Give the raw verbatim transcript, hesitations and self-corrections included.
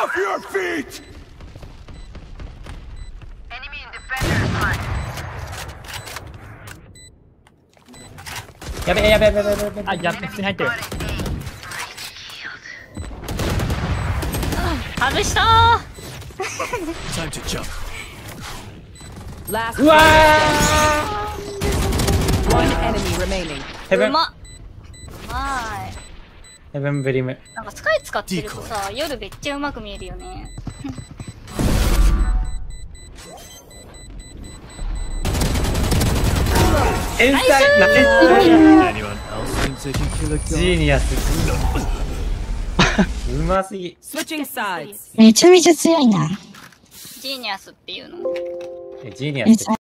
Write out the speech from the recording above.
Off your feet! Enemy in defender line. やべえやべえやべえやべえやべえ。 あ、やべ、普通に入ってる。 外したー。 Time to jump. Last うわ one enemy remaining. ー。ヘブンうまっ。うまい。 ヘブンブリム。 なんかスカイ使ってるとさ、夜めっちゃうまく見えるよね。 天才ナイス Anyone else thinks they can kill a ジ god? ーニアス。うますぎ。 Switching sides. めちゃめちゃ強いな。 ジーニアスっていうの。 えジーニアスって